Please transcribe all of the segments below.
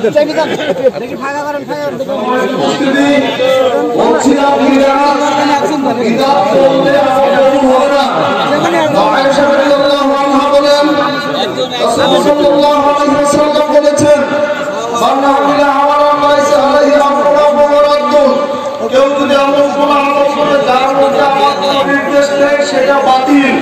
কেউ যদি আমল করে যার মধ্যে আমার নির্দেশ দেয় সেটা বাতিল।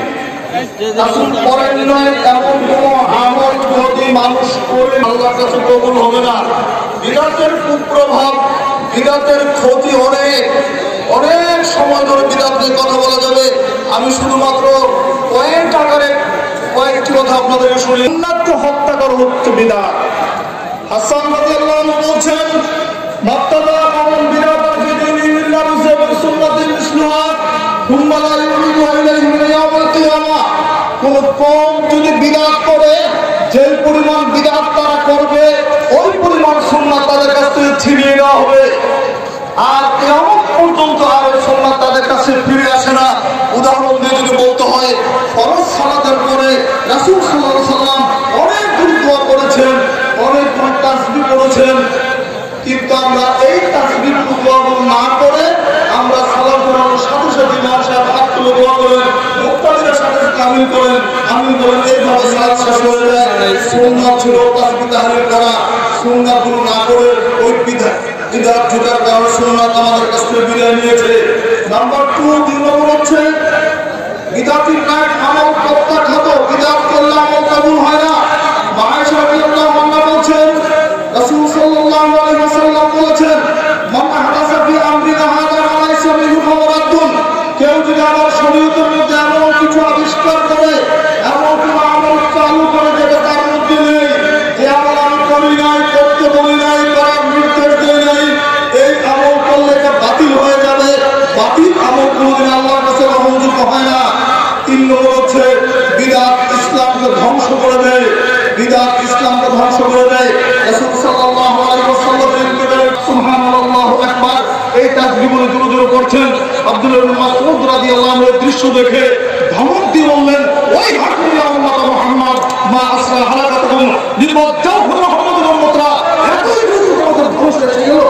পরের নয় এমন কোন আমল যদি মানুষ করে আল্লাহর কাছে কবুল হবে না। বিরাটের কুপ্রভাব, বিরাটের ক্ষতি অনেক অনেক সময় ধরে বিরাট নিয়ে কথা বলা যাবে। আমি শুধুমাত্র কয়েক আকারে কয়েকটি কথা আপনাদেরকে শুনি। উন্নাতকে হত্যা করা হচ্ছে বিরাট। হাসান রাদিয়াল্লাহু আনহু বলছেন মাত্তাবা কাউম বিরাট ফি দীনিল্লাহ ওয়া সুন্নাতিল ইসলাম থুম্মা লা ইউরিদু ইলাইহি মিন ইয়াউমিল কিয়ামাহ। কোন কওম যদি বিরাট করে যে পরিমাণ বিরাট তারা করবে ওই পরিমাণ সুন্নাত তাদের কাছ থেকে ছিনিয়ে নেওয়া হবে, আর কিয়ামত পর্যন্ত আর ওই সুন্নাত তাদের কাছে ফিরে আসে না। উদাহরণ দিয়ে যদি বলতে হয়, ফরজ সালাতের পরে রাসূল সাল্লাল্লাহু আলাইহি ওয়াসাল্লাম অনেক দোয়া করেছেন, অনেক তাসবিহ করেছেন, কিন্তু আমরা এই তাসবিহ দোয়াগুলো না করে আমরা সালাত পড়ানোর সাথে সাথে ইমাম সাহেব হাত তুলে দোয়া করেন, মুক্তাদিরের সাথে আমিন করেন, আমিন করেন, এইভাবে সালাত শেষ হয়ে যায়। সুন্নাত ছিল তাসবিহ তাহলিল করা, সুন্নাতগুলো না করে ওই বিধান ঢোকার কারণে সুন্নাত আমাদের কাছ থেকে বিদায় নিয়েছে। নাম্বার 2 2 নম্বর হচ্ছে বিদাতির কাজ আমল প্রত্যাখ্যাত। বিদাত করলে আমল কবুল হয় না। আয়েশা রাদিয়াল্লাহু আনহা বলছেন রাসূল সাল্লাল্লাহু আলাইহি ওয়াসাল্লাম বলেছেন মান আহদাসা ফি আমরিনা হাযা মা লাইসা মিনহু ফাহুয়া রাদ্দুন। কেউ যদি আমার শরীয়তের মধ্যে এমন কিছু আবিষ্কার করে, এমন কোন আমল চালু করে যেটা তার মধ্যে নেই, যে আমল আমি করি নাই, করতে বলি নাই, করার নির্দেশ দেই নাই, এই আমল করলে এটা বাতিল হয়ে যাবে। বাতিল আমল কোনদিন আল্লাহর কাছে গ্রহণযোগ্য হয় না। 3 নম্বর হচ্ছে বিদআত ইসলামকে ধ্বংস করে দেয়। বিদআত ইসলামকে ধ্বংস করে দেয়। রাসূল সাল্লাল্লাহু আলাইহি ওয়াসাল্লাম সুবহানাল্লাহু আকবার এই তাকবীর জোরে জোরে করছেন। আব্দুল্লাহ ইবনে মাসউদ রাদিয়াল্লাহু আনহু দৃশ্য দেখে ধমক দিয়ে বললেন, ওই হাকুয়া উম্মত মুহাম্মদ মা আসরা হালাকাতুকুম লিমাজ্জাউ মুহাম্মাদুর উম্মতরা। এতই বেশি তোমাদের ধ্বংস হয়ে গেল।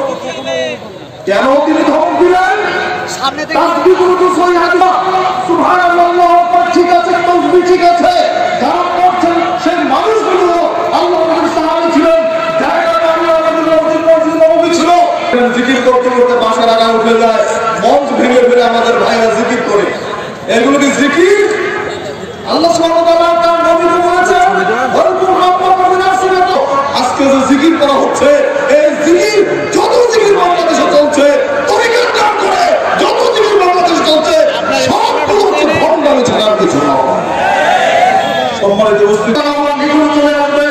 কেন তিনি ধমক দিলেন? সামনে থেকে তাকবীর তো সহি হাদিস সুবহানাল্লাহ ঠিক আছে, তাকবীর ঠিক আছে, যারা করছেন সেই মানুষগুলো আল্লাহর নবীর সাহাবী ছিলেন, যারা আল্লাহর নবীর নবী ছিল। জিকির করতে করতে বাসার আগা উঠে যায়, মঞ্চ ভেঙে ফেলে আমাদের ভাইরা জিকির করে। এগুলো কি জিকির? আল্লাহ সুবহানাহু ওয়া তাআলা তার নবীকে বলেছেন আজকে যে জিকির করা হচ্ছে, এই জিকির যত জিকির বাংলাদেশে চলছে, তরিকার নাম করে যত জিকির বাংলাদেশে চলছে, সবগুলো হচ্ছে ভণ্ডামি ছাড়া আর কিছু না। সম্মানিত উপস্থিতি, আমার নিগুণ চলে আসবে,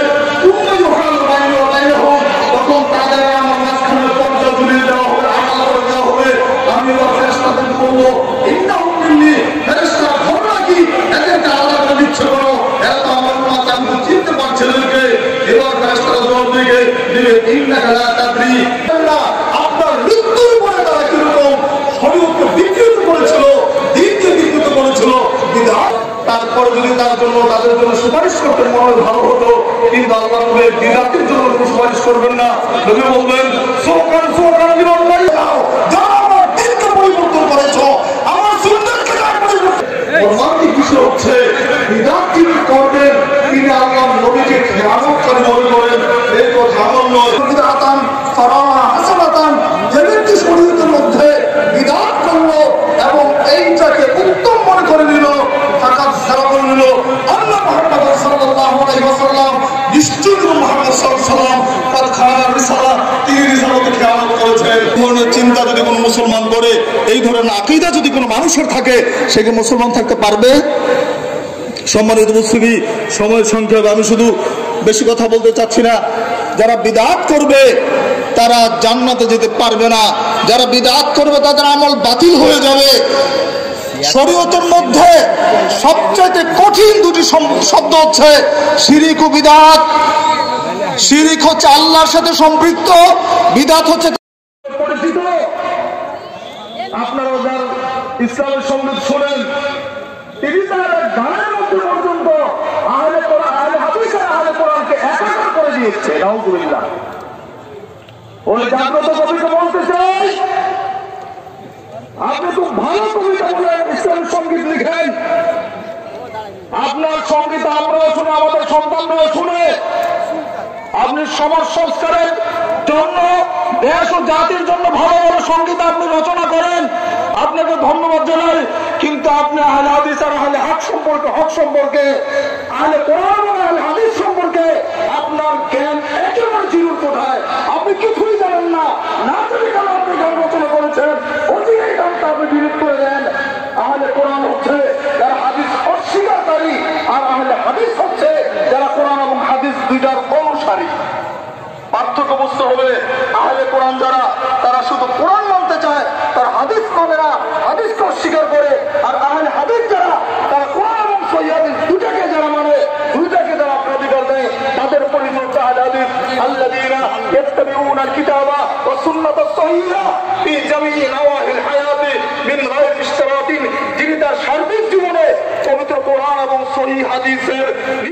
তখন তাদের আমার মাঝখানে পর্দা ঝুলিয়ে দেওয়া হবে, আড়াল করে দেওয়া হবে। আমি ওর ফেরেশতাদের বলবো, ইন্নাহুম মিন্নি, ফেরেশতারা ঘটনা কি? এদেরকে আলাদা করে দিচ্ছে কেন? এরা তো আমার উম্মত, আমি তো চিনতে পারছি এদেরকে। এবার ফেরেশতারা জবাব দিবে, ইন্নাকা লা তাদরি। আপনার মৃত্যুর পরে তারা কিরকম শরীয়তকে বিকৃত করেছিল, দ্বীনকে বিকৃত করেছিল, বিদআত। তারপরে যদি তার জন্য তাদের জন্য সুপারিশ করতে মনে ভালো হতো, কিন্তু আল্লাহ নবী বিদআতের জন্য কোনো সুপারিশ করবেন না। নবী বলবেন, সুবহান সুবহান লিল্লাহ, যারা আমার দ্বীনকে পরিবর্তন করেছো, আমার সুন্নাতকে যারা পরিবর্তন, মর্মান্তিক বিষয় হচ্ছে বিদআত যিনি করবেন তিনি আল্লাহর নবীকে খেয়ানতকারী মনে করেন। এই কথা আমল নয়। বিদআতান ফারাহা হাসানাতান, যে ব্যক্তি শরীয়তের মধ্যে বিদআত করলো এবং এইটাকে উত্তম মনে করে নিল, ফাকাদ সারা করে নিল আল্লাহ মুহাম্মদ সাল্লাল্লাহু আলাইহি ওয়াসাল্লাম, নিশ্চয়ই মুহাম্মদ সাল্লাল্লাহু আলাইহি ওয়াসাল্লাম তার খানার রিসালা, তিনি রিসালাতে খেয়ানত করেছেন। এই ধরনের চিন্তা যদি কোনো মুসলমান করে, এই ধরনের আকীদা যদি কোনো মানুষের থাকে, সে কি মুসলমান থাকতে পারবে? সম্মানিত উপস্থিতি, সময়ের সংক্ষেপে আমি শুধু বেশি কথা বলতে চাচ্ছি না। যারা বিদআত করবে তারা জান্নাতে যেতে পারবে না। যারা বিদআত করবে তাদের আমল বাতিল হয়ে যাবে। শরীয়তের মধ্যে সবচেয়ে কঠিন দুটি শব্দ হচ্ছে শিরিক ও বিদআত। শিরিক হচ্ছে আল্লাহর সাথে সম্পৃক্ত, বিদআত হচ্ছে পরিচিত। আপনারা যারা ইসলামের সঙ্গীত শোনেন, তিনি তার গানের মধ্যে পর্যন্ত আহলে কোরআন, আহলে হাদিস আর আহলে কোরআনকে একাকার করে দিয়েছে। নাউযুবিল্লাহ। ওই জাগ্রত কবিকে বলতে চাই, আপনি খুব ভালো কবিতা বলেন, ইসলামের সঙ্গীত লিখেন, আপনার সঙ্গীত আমরাও শুনে, আমাদের সন্তানরাও শুনে। আপনি সমাজ সংস্কারের জন্য, দেশ ও জাতির জন্য ভালো ভালো সঙ্গীত আপনি রচনা করেন, আপনাকে ধন্যবাদ জানাই। কিন্তু আপনি আহলে হাদিস আর আহলে হক সম্পর্কে আহলে কোরআন এবং আহলে হাদিস সম্পর্কে আপনার জ্ঞান একেবারে জিরোর কোঠায়। আপনি কিছুই জানেন না, না জানি কেন আপনি গান রচনা করেছেন, অতিরিক্ত গানটা আপনি ডিলিট করে দেন। আহলে কোরআন হচ্ছে যারা হাদিস অস্বীকারী, আর আহলে হাদিস হচ্ছে যারা কোরআন এবং হাদিস দুইটার অনুসারী। পার্থক্য বুঝতে হবে। আহলে কোরআন যারা, তারা শুধু কোরআন মানতে চায়, তারা হাদিস মানে না, হাদিসকে অস্বীকার করে। আর আহলে হাদিস যারা, তারা কোরআন এবং সহিহ হাদিস দুটাকে যারা মানে, দুইটাকে যারা অগ্রাধিকার দেয়, তাদের পরিচয় আহলে হাদিস। আল্লাযীনা ইয়াত্তাবিউনাল কিতাবা ওয়াস সুন্নাতাস সহিহা ফি জামিই নাওয়াহিল হায়াতি মিন গায়রি ইশতিরাতিন, যিনি তার সার্বিক জীবনে পবিত্র কোরআন এবং সহিহ হাদিসের